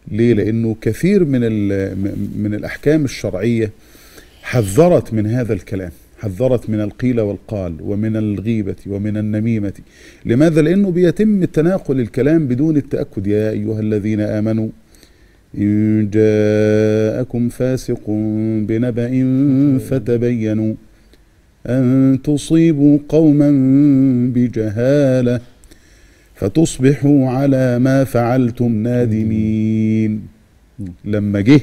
ليه؟ لأنه كثير من الأحكام الشرعية حذرت من هذا الكلام، حذرت من القيل والقال ومن الغيبة ومن النميمة. لماذا؟ لأنه بيتم تناقل الكلام بدون التأكد. يا أيها الذين آمنوا إن جاءكم فاسق بنبأ فتبينوا أن تصيبوا قوما بجهالة فتصبحوا على ما فعلتم نادمين. لما جه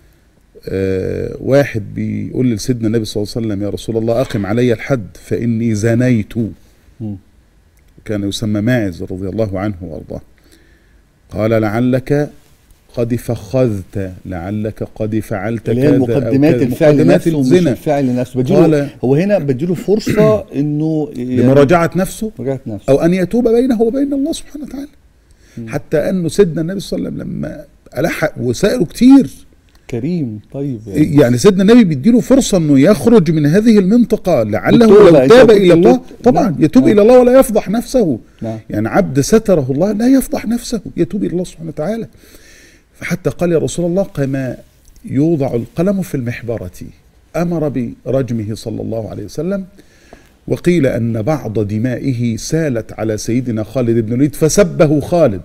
واحد بيقول لسيدنا النبي صلى الله عليه وسلم: يا رسول الله أقم علي الحد فإني زنيت. كان يسمى ماعز رضي الله عنه وارضاه. قال: لعلك قد فخذت، لعلك قد فعلت كذا، اللي هي مقدمات الفعل نفسه مش الفعل نفسه. قال هو هنا بديله فرصة انه لمراجعة نفسه او ان يتوب بينه وبين الله سبحانه وتعالى. حتى انه سيدنا النبي صلى الله عليه وسلم لما ألح وسائله كتير كريم طيب يعني سيدنا النبي بيديله فرصة انه يخرج من هذه المنطقة لعله لو تاب الى الله طبعا يتوب الى الله ولا يفضح نفسه. يعني عبد ستره الله لا يفضح نفسه، يتوب الى الله سبحانه وتعالى. فحتى قال: يا رسول الله كما يوضع القلم في المحبرة، أمر برجمه صلى الله عليه وسلم. وقيل أن بعض دمائه سالت على سيدنا خالد بن الوليد فسبه خالد،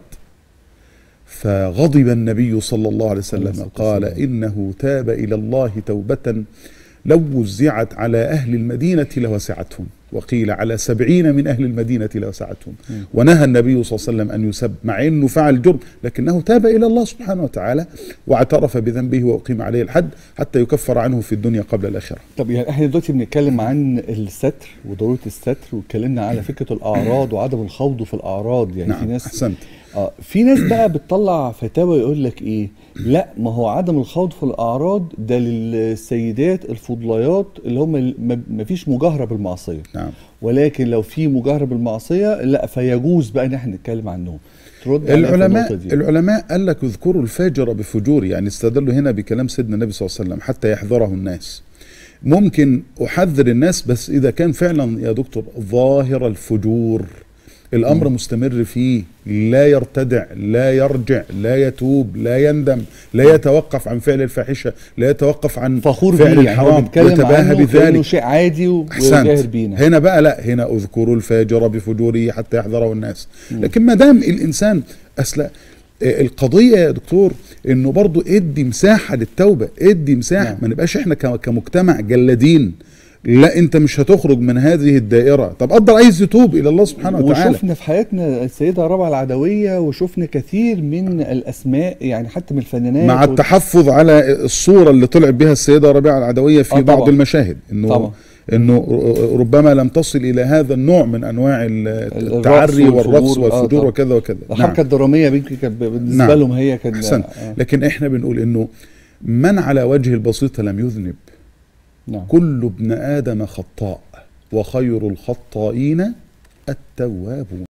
فغضب النبي صلى الله عليه وسلم قال: إنه تاب إلى الله توبة لو وزعت على أهل المدينة لوسعتهم، وقيل على 70 من أهل المدينة لوسعتهم. ونهى النبي صلى الله عليه وسلم أن يسب مع أنه فعل جرم، لكنه تاب إلى الله سبحانه وتعالى واعترف بذنبه وأقيم عليه الحد حتى يكفر عنه في الدنيا قبل الآخرة. طب يعني احنا دلوقتي بنتكلم عن الستر وضرورة الستر، واتكلمنا على فكرة الأعراض وعدم الخوض في الأعراض. يعني نعم، في ناس أحسنت. في ناس بقى بتطلع فتاوى يقول لك ايه، لا ما هو عدم الخوض في الاعراض ده للسيدات الفضليات اللي هم ما فيش مجاهره بالمعصيه. نعم. ولكن لو في مجاهره بالمعصيه لا فيجوز بقى ان احنا نتكلم عنهم. ترد العلماء قال لك: اذكروا الفاجر بفجوره. يعني استدلوا هنا بكلام سيدنا النبي صلى الله عليه وسلم حتى يحذره الناس. ممكن احذر الناس بس اذا كان فعلا يا دكتور ظاهر الفجور، الأمر مستمر فيه، لا يرتدع، لا يرجع، لا يتوب، لا يندم، لا يتوقف عن فعل الفاحشة، لا يتوقف عن فخور فعل بيه، الحرام، يعني يتباهى بذلك، شيء عادي ويجاهر بينا. هنا بقى لا، هنا اذكروا الفاجر بفجوره حتى يحذره الناس. لكن ما دام الإنسان القضية يا دكتور انه برضو ادي مساحة للتوبة، ادي مساحة. ما نبقاش احنا كمجتمع جلادين. لا، انت مش هتخرج من هذه الدائرة. طب قدر عايز يتوب الى الله سبحانه وتعالى. وشفنا في حياتنا السيدة ربيعة العدوية، وشفنا كثير من الاسماء يعني حتى من الفنانات مع التحفظ على الصورة اللي طلعت بها السيدة ربيعة العدوية في بعض المشاهد، انه ربما لم تصل الى هذا النوع من انواع التعري والرقص والفجور وكذا وكذا. الحركة الدرامية بالنسبة لهم هي كان لكن احنا بنقول انه من على وجه البسيطة لم يذنب. كل ابن آدم خطاء وخير الخطائين التوابون.